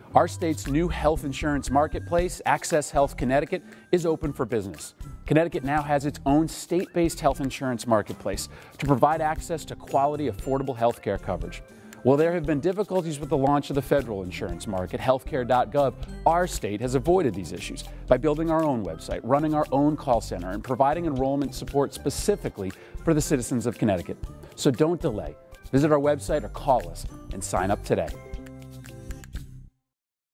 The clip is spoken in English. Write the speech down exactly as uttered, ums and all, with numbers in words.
Our state's new health insurance marketplace, Access Health Connecticut, is open for business. Connecticut now has its own state-based health insurance marketplace to provide access to quality, affordable health care coverage. While there have been difficulties with the launch of the federal insurance market, healthcare dot gov, our state has avoided these issues by building our own website, running our own call center, and providing enrollment support specifically for the citizens of Connecticut. So don't delay. Visit our website or call us and sign up today.